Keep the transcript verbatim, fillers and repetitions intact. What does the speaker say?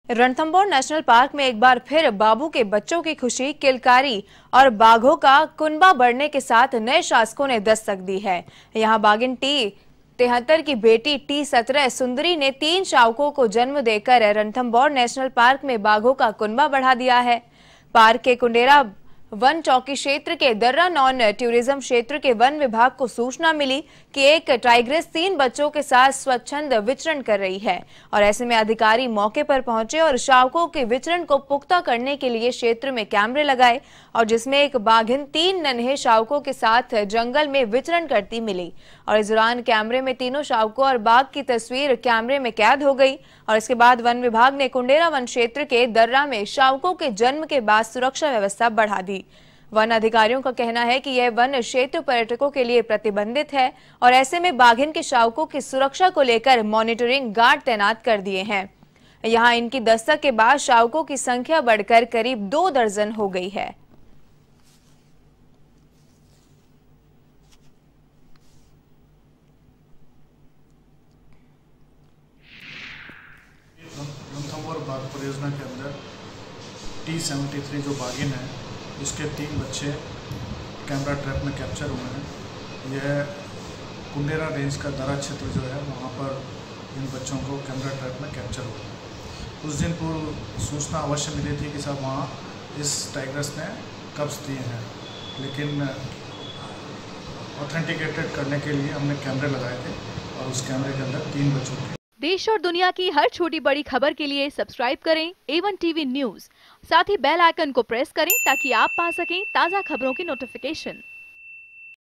Ranthambore national park में एक बार फिर बाबू के बच्चों की खुशी, किलकारी और बाघों का कुनबा बढ़ने के साथ नए शासकों ने दस्तक दी है। यहां बागिन टी तिहत्तर की बेटी टी सत्रह सुंदरी ने तीन शावकों को जन्म देकर रणथंभौर नेशनल पार्क में बाघों का कुनबा बढ़ा दिया है। पार्क के कुंडेरा वन चौकी क्षेत्र के दर्रा नॉन टूरिज्म क्षेत्र के वन विभाग को सूचना मिली कि एक टाइग्रेस तीन बच्चों के साथ स्वच्छंद विचरण कर रही है और ऐसे में अधिकारी मौके पर पहुंचे और शावकों के विचरण को पुख्ता करने के लिए क्षेत्र में कैमरे लगाए और जिसमें एक बाघिन तीन नन्हे शावकों के साथ जंगल में विचरण करती मिली और इस दौरान कैमरे में तीनों शावकों और बाघ की तस्वीर कैमरे में कैद हो गई और इसके बाद वन विभाग ने कुंडेरा वन क्षेत्र के दर्रा में शावकों के जन्म के बाद सुरक्षा व्यवस्था बढ़ा दी। वन अधिकारियों का कहना है कि यह वन क्षेत्र पर्यटकों के लिए प्रतिबंधित है और ऐसे में बाघिन के शावकों की सुरक्षा को लेकर मॉनिटरिंग गार्ड तैनात कर दिए हैं। यहां इनकी दस्तक के बाद शावकों की संख्या बढ़कर करीब दो दर्जन हो गई है। रणथंभौर बाघ परियोजना के अंदर टी सेवेंटी थ्री जो बाघिन है उसके तीन बच्चे कैमरा ट्रैप में कैप्चर हुए हैं। यह कुंडेरा रेंज का दरा क्षेत्र जो है वहाँ पर इन बच्चों को कैमरा ट्रैप में कैप्चर हुआ है। कुछ दिन पूर्व सूचना अवश्य मिली थी कि साहब वहाँ इस टाइगर्स ने कब्ज दिए हैं, लेकिन ऑथेंटिकेटेड करने के लिए हमने कैमरे लगाए थे और उस कैमरे के अंदर तीन बच्चों के। देश और दुनिया की हर छोटी बड़ी खबर के लिए सब्सक्राइब करें ए वन टीवी न्यूज़। साथ ही बेल आइकन को प्रेस करें ताकि आप पा सकें ताज़ा खबरों की नोटिफिकेशन।